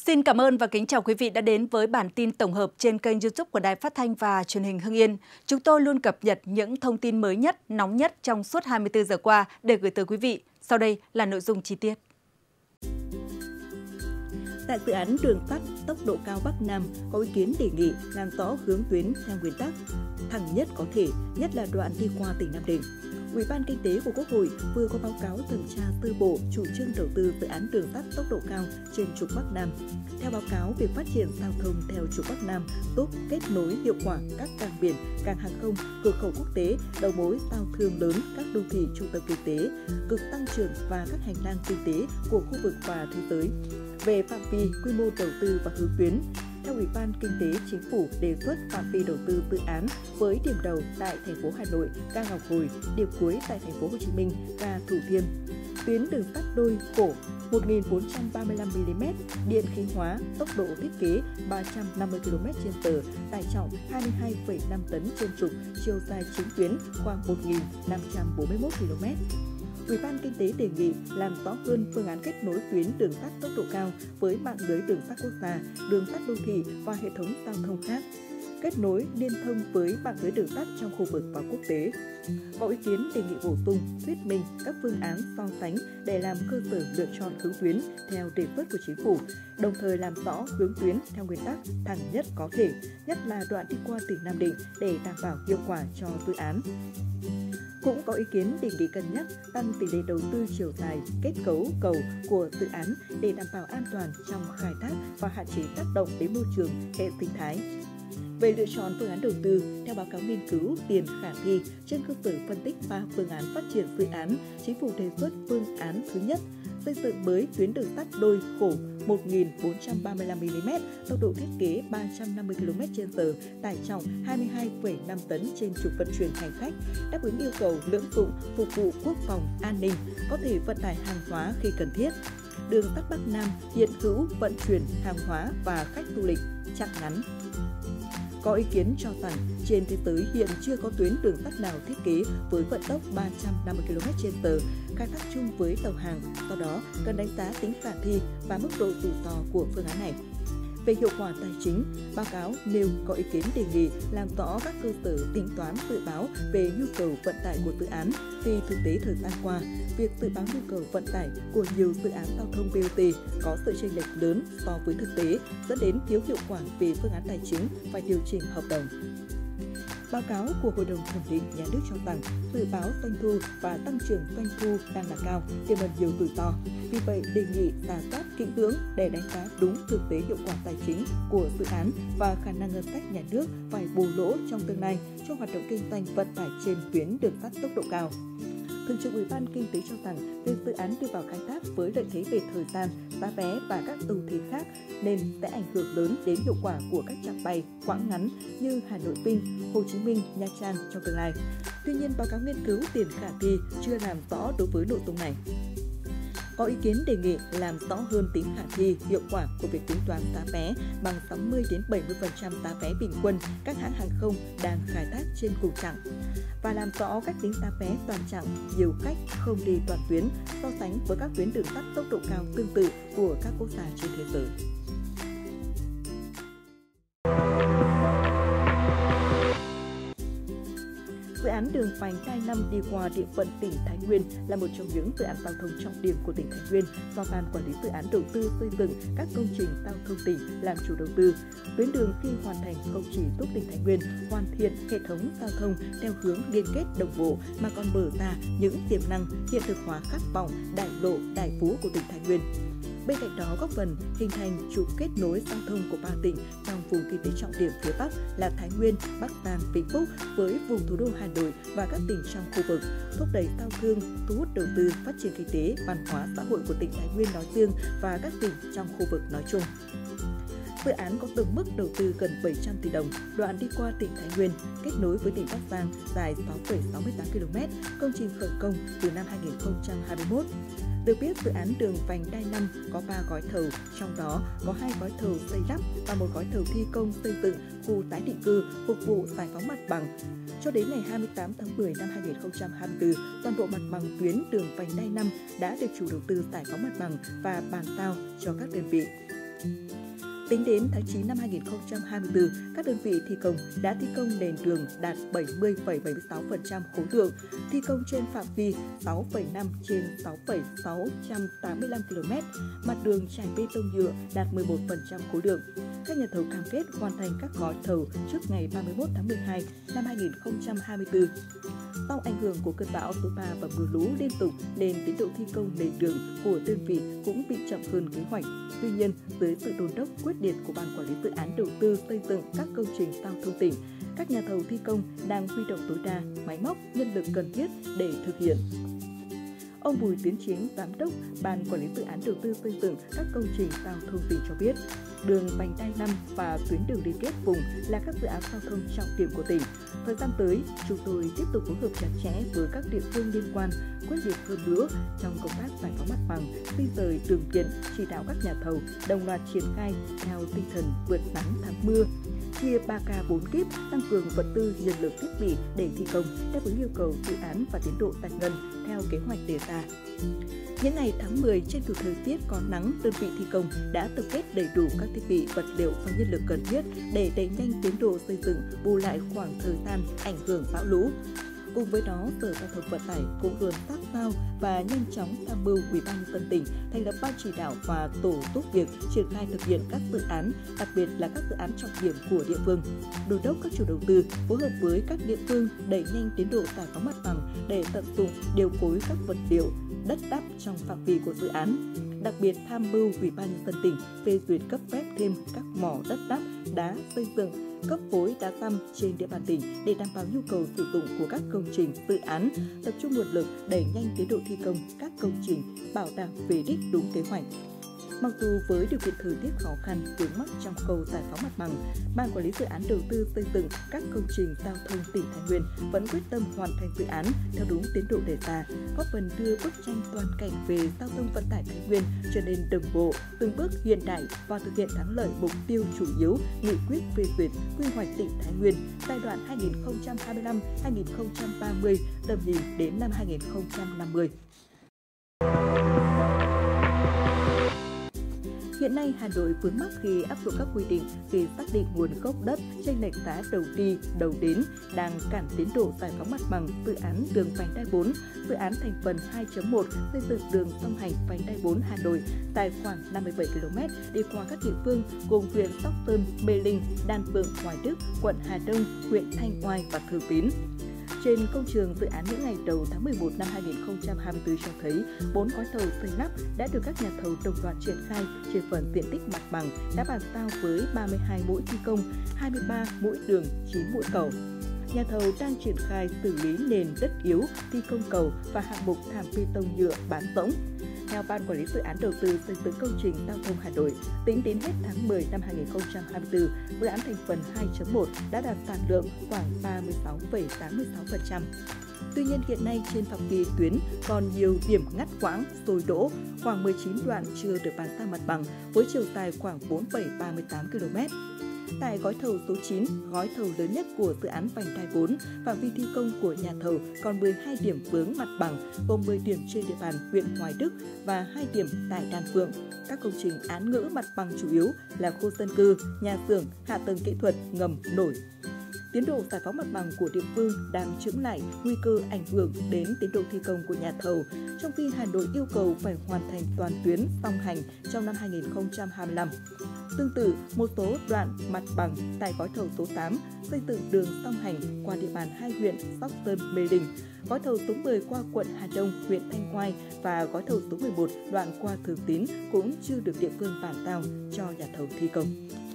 Xin cảm ơn và kính chào quý vị đã đến với bản tin tổng hợp trên kênh YouTube của Đài Phát thanh và Truyền hình Hưng Yên. Chúng tôi luôn cập nhật những thông tin mới nhất, nóng nhất trong suốt 24 giờ qua để gửi tới quý vị. Sau đây là nội dung chi tiết. Tại dự án đường sắt tốc độ cao Bắc Nam có ý kiến đề nghị làm rõ hướng tuyến theo nguyên tắc thẳng nhất có thể, nhất là đoạn đi qua tỉnh Nam Định. Ủy ban Kinh tế của Quốc hội vừa có báo cáo thẩm tra sơ bộ chủ trương đầu tư dự án đường sắt tốc độ cao trên trục Bắc Nam. Theo báo cáo, việc phát triển giao thông theo trục Bắc Nam giúp kết nối hiệu quả các cảng biển, cảng hàng không, cửa khẩu quốc tế, đầu mối giao thương lớn, các đô thị trung tâm kinh tế, cực tăng trưởng và các hành lang kinh tế của khu vực và thế giới. Về phạm vi, quy mô đầu tư và hướng tuyến, theo Ủy ban Kinh tế Chính phủ đề xuất phạm vi đầu tư dự án với điểm đầu tại thành phố Hà Nội, ga Ngọc Hồi, điểm cuối tại thành phố Hồ Chí Minh, ga Thủ Thiêm. Tuyến đường sắt đôi khổ 1.435 mm, điện khí hóa, tốc độ thiết kế 350 km/h, tải trọng 22,5 tấn trên trục, chiều dài chính tuyến khoảng 1.541 km. Ủy ban Kinh tế đề nghị làm rõ hơn phương án kết nối tuyến đường sắt tốc độ cao với mạng lưới đường sắt quốc gia, đường sắt đô thị và hệ thống giao thông khác, kết nối liên thông với mạng lưới đường sắt trong khu vực và quốc tế. Có ý kiến đề nghị bổ sung, thuyết minh các phương án so sánh để làm cơ sở lựa chọn hướng tuyến theo đề xuất của Chính phủ, đồng thời làm rõ hướng tuyến theo nguyên tắc thẳng nhất có thể, nhất là đoạn đi qua tỉnh Nam Định để đảm bảo hiệu quả cho dự án. Cũng có ý kiến đề nghị cân nhắc tăng tỷ lệ đầu tư chiều dài, kết cấu cầu của dự án để đảm bảo an toàn trong khai thác và hạn chế tác động đến môi trường, hệ sinh thái. Về lựa chọn phương án đầu tư, theo báo cáo nghiên cứu tiền khả thi trên cơ sở phân tích 3 phương án phát triển dự án, Chính phủ đề xuất phương án thứ nhất, xây dựng mới tuyến đường sắt đôi khổ 1.435 mm, tốc độ thiết kế 350 km/h, tải trọng 22,5 tấn trên trục vận chuyển hành khách, đáp ứng yêu cầu lưỡng dụng, phục vụ quốc phòng, an ninh, có thể vận tải hàng hóa khi cần thiết. Đường sắt Bắc Nam hiện hữu vận chuyển hàng hóa và khách du lịch chặng ngắn. Có ý kiến cho rằng trên thế giới hiện chưa có tuyến đường sắt nào thiết kế với vận tốc 350 km/h, khai thác chung với tàu hàng, do đó cần đánh giá tính khả thi và mức độ rủi ro của phương án này. Về hiệu quả tài chính, báo cáo nêu có ý kiến đề nghị làm rõ các cơ sở tính toán dự báo về nhu cầu vận tải của dự án, vì thực tế thời gian qua, việc dự báo nhu cầu vận tải của nhiều dự án giao thông BOT có sự chênh lệch lớn so với thực tế, dẫn đến thiếu hiệu quả về phương án tài chính phải điều chỉnh hợp đồng. Báo cáo của Hội đồng thẩm định nhà nước cho rằng dự báo doanh thu và tăng trưởng doanh thu đang là cao, tiềm ẩn nhiều rủi ro. Vì vậy, đề nghị rà soát kỹ lưỡng để đánh giá đúng thực tế hiệu quả tài chính của dự án và khả năng ngân sách nhà nước phải bù lỗ trong tương lai cho hoạt động kinh doanh vận tải trên tuyến đường sắt tốc độ cao. Thường trực Ủy ban Kinh tế cho rằng việc dự án đưa vào khai thác với lợi thế về thời gian, giá vé và các ưu thế khác nên sẽ ảnh hưởng lớn đến hiệu quả của các chặng bay quãng ngắn như Hà Nội Vinh, Hồ Chí Minh, Nha Trang trong tương lai. Tuy nhiên, báo cáo nghiên cứu tiền khả thi chưa làm rõ đối với nội dung này. Có ý kiến đề nghị làm rõ hơn tính khả thi, hiệu quả của việc tính toán giá vé bằng 60-70% giá vé bình quân các hãng hàng không đang khai thác trên cùng chặng và làm rõ cách tính giá vé toàn chặng nhiều khách không đi toàn tuyến so sánh với các tuyến đường sắt tốc độ cao tương tự của các quốc gia trên thế giới. Dự án đường vành đai 5 đi qua địa phận tỉnh Thái Nguyên là một trong những dự án giao thông trọng điểm của tỉnh Thái Nguyên do Ban Quản lý Dự án Đầu tư xây dựng các công trình giao thông tỉnh làm chủ đầu tư. Tuyến đường khi hoàn thành không chỉ giúp tỉnh Thái Nguyên hoàn thiện hệ thống giao thông theo hướng liên kết đồng bộ mà còn mở ra những tiềm năng hiện thực hóa khát vọng đại lộ đại phú của tỉnh Thái Nguyên. Bên cạnh đó, góp phần hình thành trục kết nối giao thông của 3 tỉnh trong vùng kinh tế trọng điểm phía Bắc là Thái Nguyên, Bắc Giang, Vĩnh Phúc với vùng thủ đô Hà Nội và các tỉnh trong khu vực, thúc đẩy giao thương, thu hút đầu tư, phát triển kinh tế, văn hóa, xã hội của tỉnh Thái Nguyên nói riêng và các tỉnh trong khu vực nói chung. Dự án có tổng mức đầu tư gần 700 tỷ đồng, đoạn đi qua tỉnh Thái Nguyên, kết nối với tỉnh Bắc Giang dài 6,68 km, công trình khởi công từ năm 2021. Được biết, dự án đường vành đai 5 có 3 gói thầu, trong đó có 2 gói thầu xây lắp và 1 gói thầu thi công xây dựng khu tái định cư phục vụ giải phóng mặt bằng. Cho đến ngày 28 tháng 10 năm 2024, toàn bộ mặt bằng tuyến đường vành đai 5 đã được chủ đầu tư giải phóng mặt bằng và bàn giao cho các đơn vị. Tính đến tháng 9 năm 2024, các đơn vị thi công đã thi công nền đường đạt 70,76% khối lượng, thi công trên phạm vi 6,5 trên 6,685 km, mặt đường trải bê tông nhựa đạt 11% khối lượng. Các nhà thầu cam kết hoàn thành các gói thầu trước ngày 31 tháng 12 năm 2024. Do ảnh hưởng của cơn bão số 3 và mưa lũ liên tục nên tiến độ thi công nền đường của đơn vị cũng bị chậm hơn kế hoạch. Tuy nhiên, dưới sự đôn đốc quyết liệt của Ban Quản lý Dự án Đầu tư xây dựng các công trình giao thông tỉnh, các nhà thầu thi công đang huy động tối đa máy móc, nhân lực cần thiết để thực hiện. Ông Bùi Tiến Chính, Giám đốc Ban Quản lý Dự án Đầu tư xây dựng các công trình giao thông tỉnh cho biết, đường vành đai 5 và tuyến đường liên kết vùng là các dự án giao thông trọng điểm của tỉnh. Thời gian tới, chúng tôi tiếp tục phối hợp chặt chẽ với các địa phương liên quan, quyết liệt hơn nữa trong công tác giải phóng mặt bằng, di dời đường kiện, chỉ đạo các nhà thầu đồng loạt triển khai theo tinh thần vượt nắng thắng mưa, chia 3K 4 kíp, tăng cường vật tư, nhân lực, thiết bị để thi công đáp ứng yêu cầu dự án và tiến độ giải ngân theo kế hoạch đề ra. Những ngày tháng 10, tranh thủ thời tiết có nắng, đơn vị thi công đã tập kết đầy đủ các thiết bị, vật liệu và nhân lực cần thiết để đẩy nhanh tiến độ xây dựng, bù lại khoảng thời gian ảnh hưởng bão lũ. Cùng với đó, Sở Giao thông Vận tải cũng luôn sát sao và nhanh chóng tham mưu Ủy ban nhân dân tỉnh thành lập ban chỉ đạo và tổ giúp việc triển khai thực hiện các dự án, đặc biệt là các dự án trọng điểm của địa phương. Đôn đốc các chủ đầu tư phối hợp với các địa phương đẩy nhanh tiến độ giải phóng mặt bằng để tận dụng điều phối các vật liệu, đất đắp trong phạm vi của dự án. Đặc biệt tham mưu Ủy ban nhân dân tỉnh phê duyệt cấp phép thêm các mỏ đất đắp, đá xây dựng, cấp phối đá tăm trên địa bàn tỉnh để đảm bảo nhu cầu sử dụng của các công trình dự án, tập trung nguồn lực đẩy nhanh tiến độ thi công các công trình, bảo đảm về đích đúng kế hoạch. Mặc dù với điều kiện thời tiết khó khăn, vướng mắc trong khâu giải phóng mặt bằng, Ban Quản lý Dự án Đầu tư xây dựng các công trình giao thông tỉnh Thái Nguyên vẫn quyết tâm hoàn thành dự án theo đúng tiến độ đề ra, góp phần đưa bức tranh toàn cảnh về giao thông vận tải Thái Nguyên trở nên đồng bộ, từng bước hiện đại và thực hiện thắng lợi mục tiêu chủ yếu nghị quyết phê duyệt quy hoạch tỉnh Thái Nguyên giai đoạn 2025-2030, tầm nhìn đến năm 2050. Hiện nay, Hà Nội vướng mắc khi áp dụng các quy định về xác định nguồn gốc đất, chênh lệch giá đầu đi, đầu đến đang cản tiến độ giải phóng mặt bằng dự án đường vành đai 4, dự án thành phần 2.1 xây dựng đường song hành vành đai 4 Hà Nội dài khoảng 57 km đi qua các địa phương gồm huyện Sóc Sơn, Mê Linh, Đan Phượng, Hoài Đức, quận Hà Đông, huyện Thanh Oai và Thường Tín. Trên công trường dự án những ngày đầu tháng 11 năm 2024 cho thấy 4 gói thầu xây lắp đã được các nhà thầu đồng loạt triển khai trên phần diện tích mặt bằng đã bàn giao với 32 mũi thi công, 23 mũi đường, 9 mũi cầu. Nhà thầu đang triển khai xử lý nền đất yếu, thi công cầu và hạng mục thảm bê tông nhựa bán rỗng. Theo Ban Quản lý Dự án Đầu tư xây dựng công trình giao thông Hà Nội, tính đến hết tháng 10 năm 2024, dự án thành phần 2.1 đã đạt sản lượng khoảng 36,86%. Tuy nhiên, hiện nay trên phạm vi tuyến còn nhiều điểm ngắt quãng, sôi đỗ, khoảng 19 đoạn chưa được bàn giao mặt bằng với chiều dài khoảng 4,38 km. Tại gói thầu số 9, gói thầu lớn nhất của dự án vành đai 4, phạm vi thi công của nhà thầu còn 12 điểm vướng mặt bằng, gồm 10 điểm trên địa bàn huyện Hoài Đức và 2 điểm tại Đan Phượng. Các công trình án ngữ mặt bằng chủ yếu là khu dân cư, nhà xưởng, hạ tầng kỹ thuật, ngầm, nổi. Tiến độ giải phóng mặt bằng của địa phương đang chững lại, nguy cơ ảnh hưởng đến tiến độ thi công của nhà thầu, trong khi Hà Nội yêu cầu phải hoàn thành toàn tuyến song hành trong năm 2025. Tương tự, một số đoạn mặt bằng tại gói thầu số 8 xây dựng đường song hành qua địa bàn hai huyện Sóc Sơn, Mê Linh, gói thầu số 10 qua quận Hà Đông, huyện Thanh Oai và gói thầu số 11 đoạn qua Thường Tín cũng chưa được địa phương bàn giao cho nhà thầu thi công.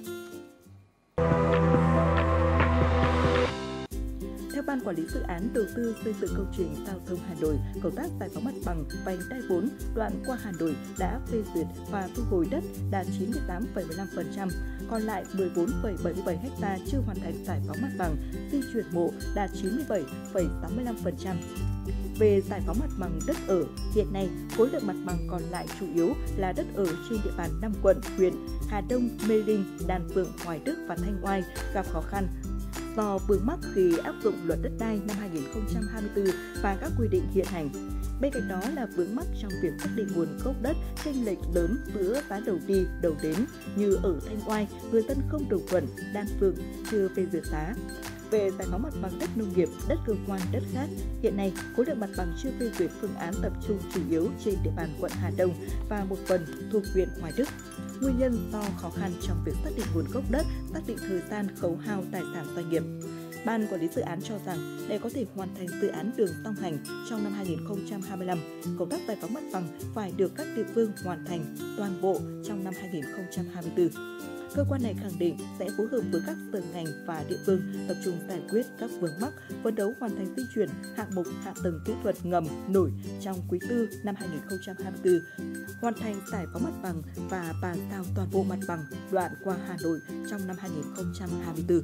Theo Ban Quản lý Dự án Đầu tư xây dựng công trình giao thông Hà Nội, công tác giải phóng mặt bằng vành đai 4 đoạn qua Hà Nội đã phê duyệt và thu hồi đất đạt 98,15%, còn lại 14,77 ha chưa hoàn thành giải phóng mặt bằng, di chuyển mộ đạt 97,85%. Về giải phóng mặt bằng đất ở, hiện nay khối lượng mặt bằng còn lại chủ yếu là đất ở trên địa bàn 5 quận, huyện Hà Đông, Mê Linh, Đan Phượng, Hoài Đức và Thanh Oai gặp khó khăn do vướng mắc khi áp dụng luật đất đai năm 2024 và các quy định hiện hành. Bên cạnh đó là vướng mắc trong việc xác định nguồn gốc đất chênh lệch lớn giữa giá đầu đi, đầu đến như ở Thanh Oai, người dân không đồng thuận, Đan Phượng chưa phê duyệt giá. Về giải phóng mặt bằng đất nông nghiệp, đất cơ quan, đất khác, hiện nay khối lượng mặt bằng chưa phê duyệt phương án tập trung chủ yếu trên địa bàn quận Hà Đông và một phần thuộc huyện Hoài Đức. Nguyên nhân do khó khăn trong việc xác định nguồn gốc đất, xác định thời gian khấu hao tài sản doanh nghiệp. Ban quản lý dự án cho rằng để có thể hoàn thành dự án đường song hành trong năm 2025, công tác giải phóng mặt bằng phải được các địa phương hoàn thành toàn bộ trong năm 2024. Cơ quan này khẳng định sẽ phối hợp với các sở ngành và địa phương tập trung giải quyết các vướng mắc, phấn đấu hoàn thành di chuyển hạng mục hạ tầng kỹ thuật ngầm nổi trong quý 4 năm 2024, hoàn thành giải phóng mặt bằng và bàn giao toàn bộ mặt bằng đoạn qua Hà Nội trong năm 2024.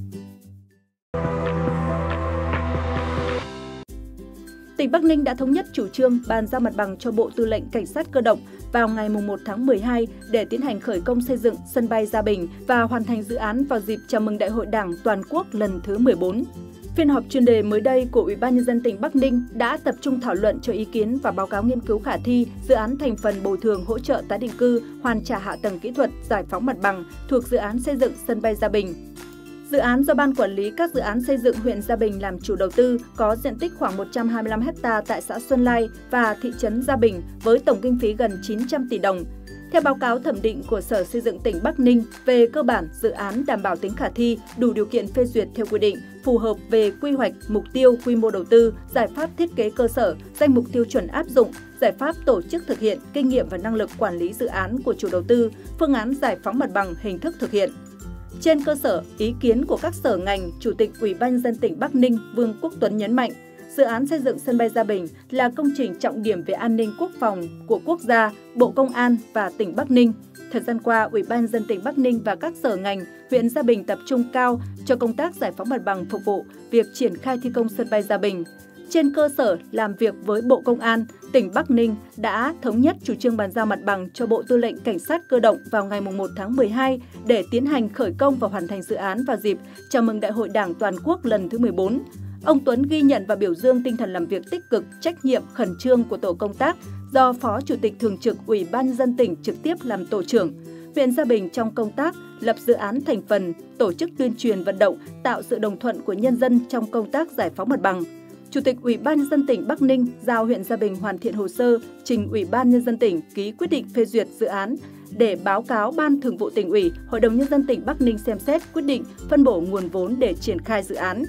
Tỉnh Bắc Ninh đã thống nhất chủ trương bàn giao mặt bằng cho Bộ Tư lệnh Cảnh sát Cơ động vào ngày 1 tháng 12 để tiến hành khởi công xây dựng sân bay Gia Bình và hoàn thành dự án vào dịp chào mừng Đại hội Đảng toàn quốc lần thứ 14. Phiên họp chuyên đề mới đây của Ủy ban Nhân dân tỉnh Bắc Ninh đã tập trung thảo luận cho ý kiến và báo cáo nghiên cứu khả thi dự án thành phần bồi thường hỗ trợ tái định cư, hoàn trả hạ tầng kỹ thuật, giải phóng mặt bằng thuộc dự án xây dựng sân bay Gia Bình. Dự án do Ban Quản lý các dự án xây dựng huyện Gia Bình làm chủ đầu tư, có diện tích khoảng 125 ha tại xã Xuân Lai và thị trấn Gia Bình với tổng kinh phí gần 900 tỷ đồng. Theo báo cáo thẩm định của Sở Xây dựng tỉnh Bắc Ninh, về cơ bản, dự án đảm bảo tính khả thi, đủ điều kiện phê duyệt theo quy định, phù hợp về quy hoạch, mục tiêu, quy mô đầu tư, giải pháp thiết kế cơ sở, danh mục tiêu chuẩn áp dụng, giải pháp tổ chức thực hiện, kinh nghiệm và năng lực quản lý dự án của chủ đầu tư, phương án giải phóng mặt bằng, hình thức thực hiện. Trên cơ sở ý kiến của các sở ngành, Chủ tịch Ủy ban Nhân dân tỉnh Bắc Ninh Vương Quốc Tuấn nhấn mạnh, dự án xây dựng sân bay Gia Bình là công trình trọng điểm về an ninh quốc phòng của quốc gia, Bộ Công an và tỉnh Bắc Ninh. Thời gian qua, Ủy ban Nhân dân tỉnh Bắc Ninh và các sở ngành, huyện Gia Bình tập trung cao cho công tác giải phóng mặt bằng phục vụ việc triển khai thi công sân bay Gia Bình. Trên cơ sở làm việc với Bộ Công an, tỉnh Bắc Ninh đã thống nhất chủ trương bàn giao mặt bằng cho Bộ Tư lệnh Cảnh sát Cơ động vào ngày 1 tháng 12 để tiến hành khởi công và hoàn thành dự án vào dịp chào mừng Đại hội Đảng toàn quốc lần thứ 14. Ông Tuấn ghi nhận và biểu dương tinh thần làm việc tích cực, trách nhiệm, khẩn trương của tổ công tác do Phó Chủ tịch Thường trực Ủy ban Nhân dân tỉnh trực tiếp làm tổ trưởng. Huyện Gia Bình trong công tác lập dự án thành phần, tổ chức tuyên truyền vận động, tạo sự đồng thuận của nhân dân trong công tác giải phóng mặt bằng. Chủ tịch Ủy ban Nhân dân tỉnh Bắc Ninh giao huyện Gia Bình hoàn thiện hồ sơ trình Ủy ban Nhân dân tỉnh ký quyết định phê duyệt dự án để báo cáo Ban Thường vụ Tỉnh ủy, Hội đồng Nhân dân tỉnh Bắc Ninh xem xét quyết định phân bổ nguồn vốn để triển khai dự án.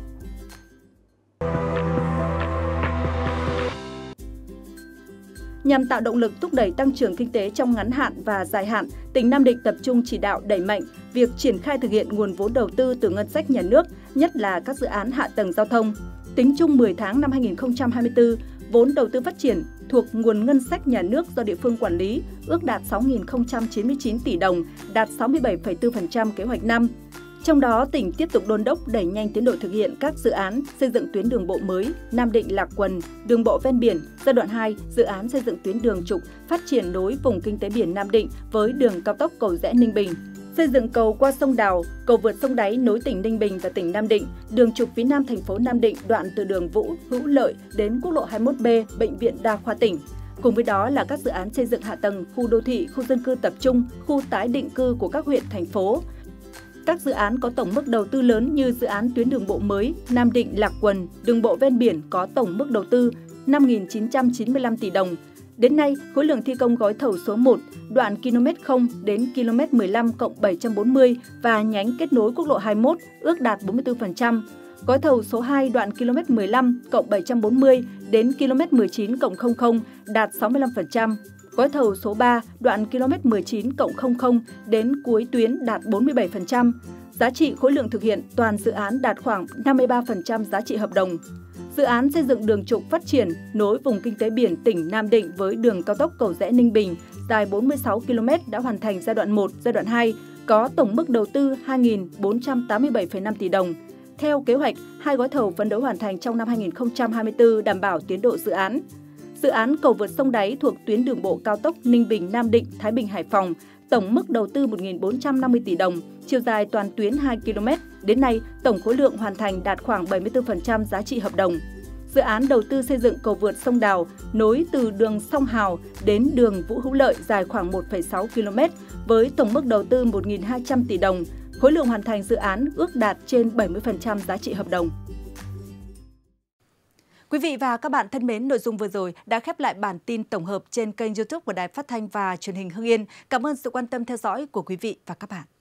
Nhằm tạo động lực thúc đẩy tăng trưởng kinh tế trong ngắn hạn và dài hạn, tỉnh Nam Định tập trung chỉ đạo đẩy mạnh việc triển khai thực hiện nguồn vốn đầu tư từ ngân sách nhà nước, nhất là các dự án hạ tầng giao thông. Tính chung 10 tháng năm 2024, vốn đầu tư phát triển thuộc nguồn ngân sách nhà nước do địa phương quản lý ước đạt 6.099 tỷ đồng, đạt 67,4% kế hoạch năm. Trong đó, tỉnh tiếp tục đôn đốc đẩy nhanh tiến độ thực hiện các dự án xây dựng tuyến đường bộ mới Nam Định - Lạc Quần, đường bộ ven biển, giai đoạn 2, dự án xây dựng tuyến đường trục phát triển nối vùng kinh tế biển Nam Định với đường cao tốc Cầu Giẽ - Ninh Bình, xây dựng cầu qua sông Đào, cầu vượt sông Đáy nối tỉnh Ninh Bình và tỉnh Nam Định, đường trục phía Nam thành phố Nam Định đoạn từ đường Vũ Hữu Lợi đến quốc lộ 21B, Bệnh viện Đa khoa tỉnh. Cùng với đó là các dự án xây dựng hạ tầng, khu đô thị, khu dân cư tập trung, khu tái định cư của các huyện, thành phố. Các dự án có tổng mức đầu tư lớn như dự án tuyến đường bộ mới Nam Định - Lạc Quần, đường bộ ven biển có tổng mức đầu tư 5.995 tỷ đồng. Đến nay, khối lượng thi công gói thầu số 1, đoạn km 0 đến km 15+740 và nhánh kết nối quốc lộ 21 ước đạt 44%. Gói thầu số 2, đoạn km 15+740 đến km 19+00 đạt 65%. Gói thầu số 3, đoạn km 19+00 đến cuối tuyến đạt 47%. Giá trị khối lượng thực hiện toàn dự án đạt khoảng 53% giá trị hợp đồng. Dự án xây dựng đường trục phát triển nối vùng kinh tế biển tỉnh Nam Định với đường cao tốc Cầu Giẽ - Ninh Bình dài 46 km đã hoàn thành giai đoạn 1, giai đoạn 2, có tổng mức đầu tư 2.487,5 tỷ đồng. Theo kế hoạch, 2 gói thầu phấn đấu hoàn thành trong năm 2024 đảm bảo tiến độ dự án. Dự án cầu vượt sông Đáy thuộc tuyến đường bộ cao tốc Ninh Bình - Nam Định - Thái Bình - Hải Phòng, tổng mức đầu tư 1.450 tỷ đồng, chiều dài toàn tuyến 2 km, Đến nay, tổng khối lượng hoàn thành đạt khoảng 74% giá trị hợp đồng. Dự án đầu tư xây dựng cầu vượt sông Đào nối từ đường Song Hào đến đường Vũ Hữu Lợi dài khoảng 1,6 km với tổng mức đầu tư 1.200 tỷ đồng. Khối lượng hoàn thành dự án ước đạt trên 70% giá trị hợp đồng. Quý vị và các bạn thân mến, nội dung vừa rồi đã khép lại bản tin tổng hợp trên kênh YouTube của Đài Phát thanh và Truyền hình Hưng Yên. Cảm ơn sự quan tâm theo dõi của quý vị và các bạn.